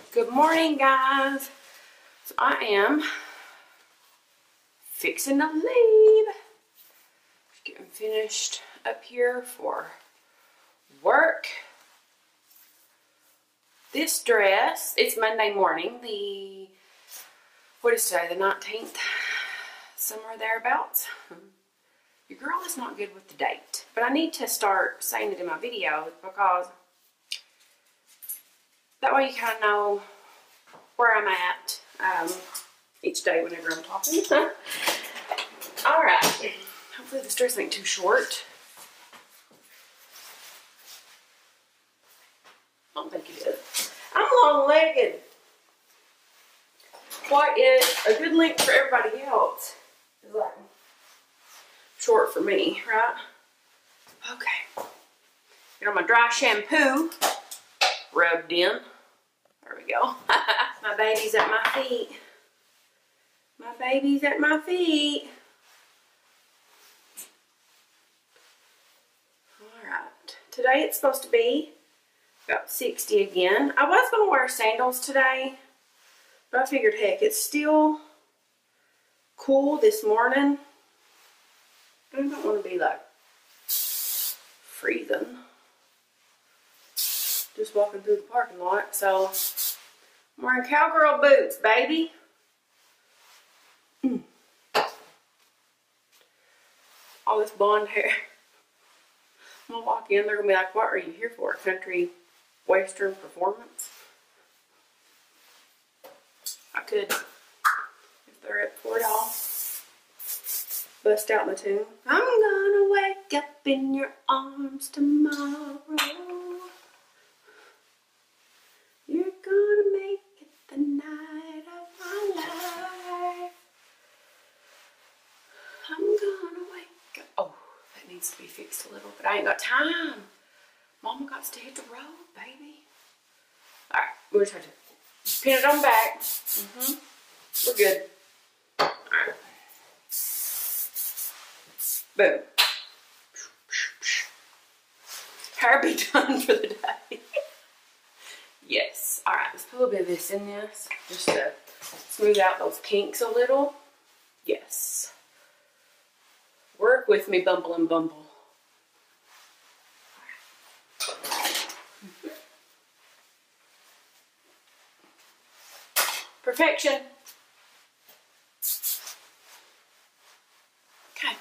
Good morning, guys. So I am fixing to leave. Just getting finished up here for work. This dress, it's Monday morning, what is today, the 19th? Somewhere thereabouts. Your girl is not good with the date, but I need to start saying it in my videos because that way you kind of know where I'm at each day whenever I'm talking. Alright, hopefully this dress ain't too short. I don't think it is. I'm long-legged. What is a good length for everybody else is like short for me, right? Okay. Get on my dry shampoo rubbed in. There we go. My baby's at my feet. My baby's at my feet. Alright. Today it's supposed to be about 60 again. I was going to wear sandals today, but I figured, heck, it's still cool this morning. I don't want to be like freezing. Just walking through the parking lot, so I'm wearing cowgirl boots, baby. All this blonde hair. I'm gonna walk in, they're gonna be like, what are you here for? Country Western performance? I could, if they're up for it all, bust out my tune. I'm gonna wake up in your arms tomorrow. You're gonna make it the night of my life. I'm gonna wake up. Oh, that needs to be fixed a little, but I ain't got time. Mama got to hit the road, baby. Alright, we'll just have to pin it on back. We're good. Alright. Boom. Hair be done for the day. Yes. Alright, let's put a little bit of this in this. Just to smooth out those kinks a little. Yes. Work with me, Bumble and Bumble. Perfection. Okay.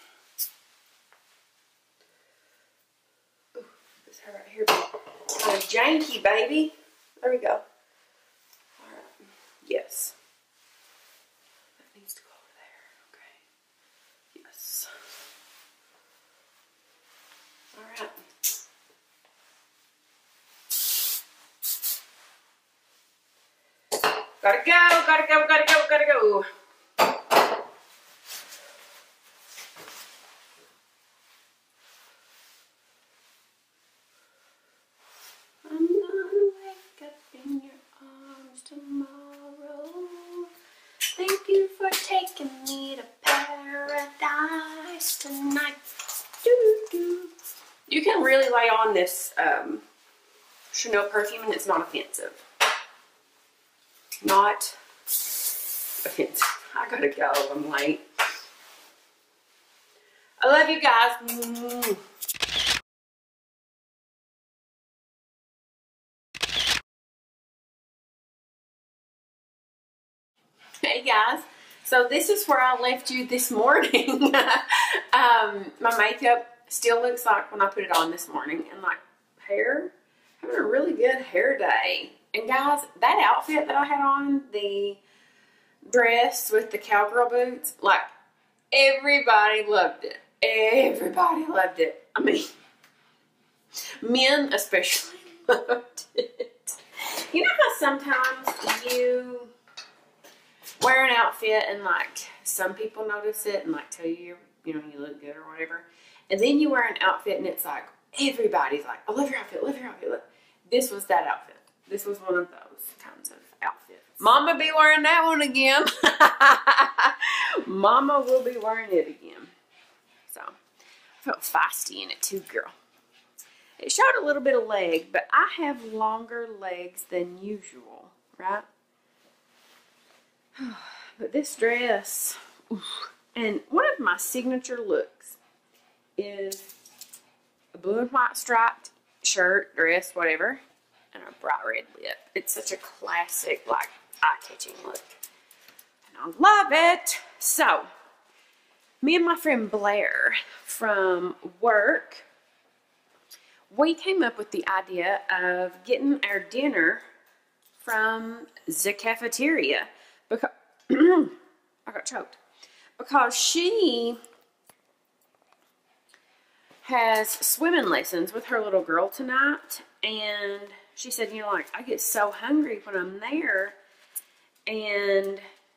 Ooh, this hair right here be kind of janky, baby. There we go. Alright. Yes. That needs to go over there. Okay. Yes. Alright. Gotta go, gotta go, gotta go, gotta go. I'm gonna wake up in your arms tomorrow. Thank you for taking me to paradise tonight. Doo-doo. You can really lay on this Chanel perfume and it's not offensive. Not offensive. I gotta go. I'm late. I love you guys. Hey guys. So this is where I left you this morning. My makeup still looks like when I put it on this morning. And like hair, having a really good hair day. And guys, that outfit that I had on, the dress with the cowgirl boots, like everybody loved it. Everybody loved it. I mean, men especially loved it. You know how sometimes you wear an outfit and like some people notice it and like tell you, you know, you look good or whatever. And then you wear an outfit and it's like, everybody's like, I love your outfit, love your outfit. Look. This was that outfit. This was one of those kinds of outfits. Mama be wearing that one again. Mama will be wearing it again. So, I felt feisty in it too, girl. It showed a little bit of leg, but I have longer legs than usual. right? But this dress, oof. And one of my signature looks is a blue and white striped shirt, dress, whatever, and a bright red lip. It's such a classic, like, eye-catching look. And I love it. So, me and my friend Blair from work, we came up with the idea of getting our dinner from the cafeteria because I got choked. Because she has swimming lessons with her little girl tonight, and she said, you know, like, I get so hungry when I'm there, and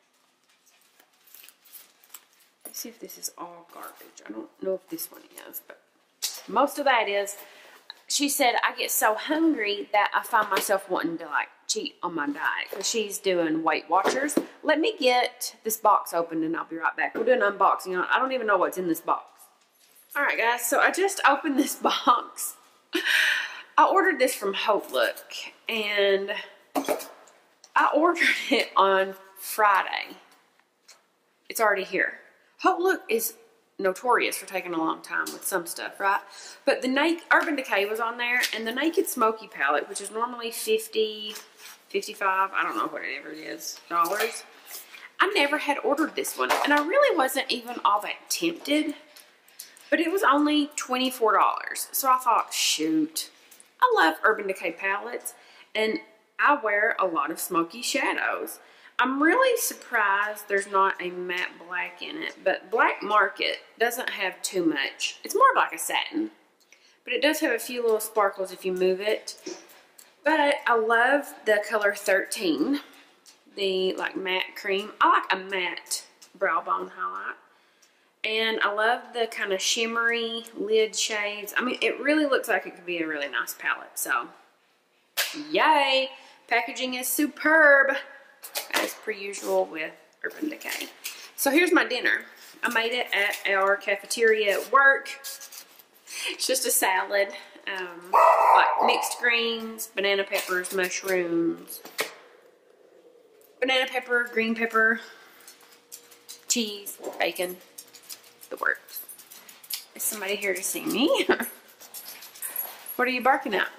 let's see if this is all garbage. I don't know if this one is, but most of that is. She said, I get so hungry that I find myself wanting to, like, cheat on my diet because she's doing Weight Watchers. Let me get this box open and I'll be right back. We'll do an unboxing. I don't even know what's in this box. Alright guys, so I just opened this box. I ordered this from Hope Look, and I ordered it on Friday. It's already here. Hope Look is notorious for taking a long time with some stuff, right? But the Urban Decay was on there, and the Naked Smoky palette, which is normally $50, $55, I don't know whatever it is, dollars. I never had ordered this one, and I really wasn't even all that tempted, but it was only $24. So I thought, shoot, I love Urban Decay palettes, and I wear a lot of smoky shadows. I'm really surprised there's not a matte black in it, but Black Market doesn't have too much. It's more like a satin, but it does have a few little sparkles if you move it. But I love the color 13, the like matte cream. I like a matte brow bone highlight. And I love the kind of shimmery lid shades. I mean, it really looks like it could be a really nice palette. So, yay! Packaging is superb, as per usual with Urban Decay. So here's my dinner. I made it at our cafeteria at work. It's just a salad, like mixed greens, banana peppers, mushrooms, banana pepper, green pepper, cheese, bacon, the works. Is somebody here to see me? What are you barking at?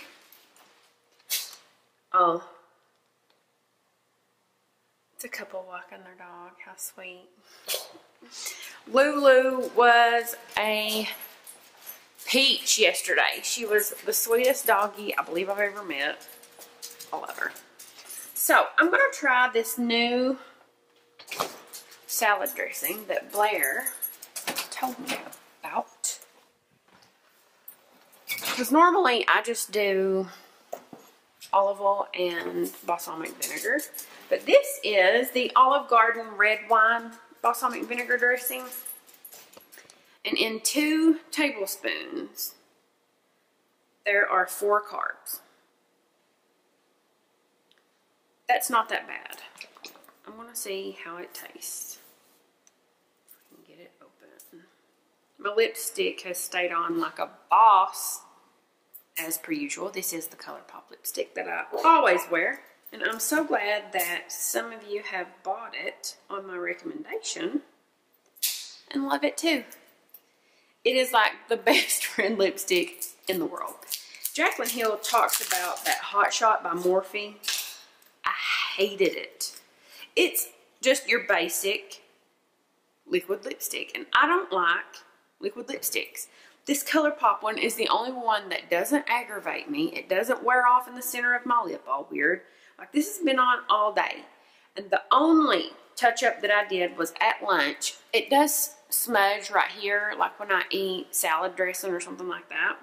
Oh. It's a couple walking their dog. How sweet. Lulu was a peach yesterday. She was the sweetest doggy I believe I've ever met. I love her. So, I'm going to try this new salad dressing that Blair told me about. Because normally I just do olive oil and balsamic vinegar. But this is the Olive Garden red wine balsamic vinegar dressing. And in 2 tablespoons, there are 4 carbs. That's not that bad. I'm going to see how it tastes. If I can get it open. My lipstick has stayed on like a boss, as per usual. This is the ColourPop lipstick that I always wear. And I'm so glad that some of you have bought it on my recommendation and love it too. It is like the best friend lipstick in the world. Jaclyn Hill talks about that Hot Shot by Morphe. I hated it. It's just your basic liquid lipstick. And I don't like liquid lipsticks. This ColourPop one is the only one that doesn't aggravate me. It doesn't wear off in the center of my lip all weird. Like, this has been on all day. And the only touch-up that I did was at lunch. It does smudge right here, like when I eat salad dressing or something like that.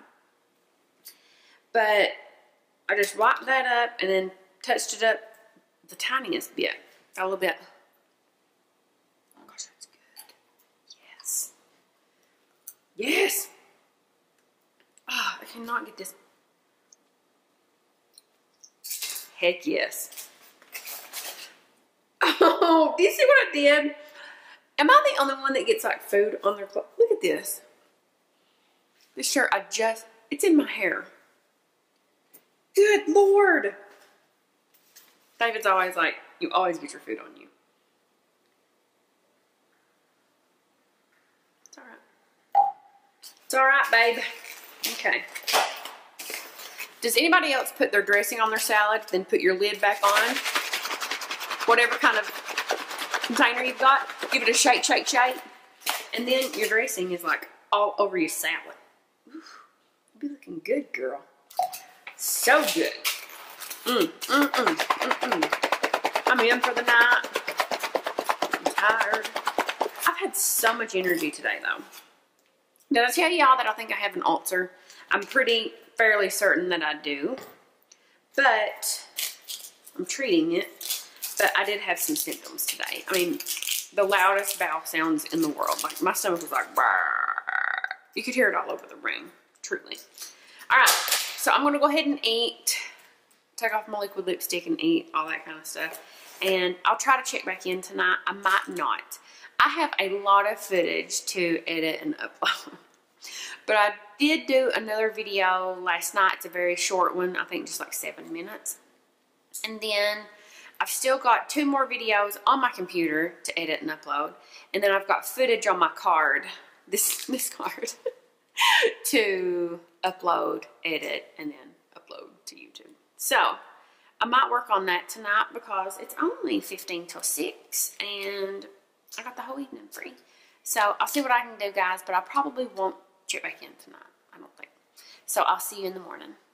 But I just wiped that up and then touched it up the tiniest bit. A little bit. Oh gosh, that's good. Yes. Yes! Oh, I cannot get this. Heck yes. Oh, do you see what I did? Am I the only one that gets like food on their clothes? Look at this. This shirt, it's in my hair. Good Lord. David's always like, you always get your food on you. It's all right. It's all right, babe. Okay. Does anybody else put their dressing on their salad, then put your lid back on? Whatever kind of container you've got, give it a shake, shake, shake. And then your dressing is like all over your salad. Oof, you be looking good, girl. So good. I'm in for the night. I'm tired. I've had so much energy today, though. Did I tell y'all that I think I have an ulcer? I'm fairly certain that I do. But I'm treating it. But I did have some symptoms today. I mean, the loudest bowel sounds in the world. Like, my stomach was like, brrr. You could hear it all over the room. Truly. All right. So I'm going to go ahead and eat. Take off my liquid lipstick and eat. All that kind of stuff. And I'll try to check back in tonight. I might not. I have a lot of footage to edit and upload. But I did do another video last night. It's a very short one. I think just like 7 minutes. And then I've still got 2 more videos on my computer to edit and upload. And then I've got footage on my card, this card, to upload, edit, and then upload to YouTube. So I might work on that tonight because it's only 15 till 6 and I got the whole evening free. So I'll see what I can do, guys, but I probably won't check back in tonight. I don't think. So I'll see you in the morning.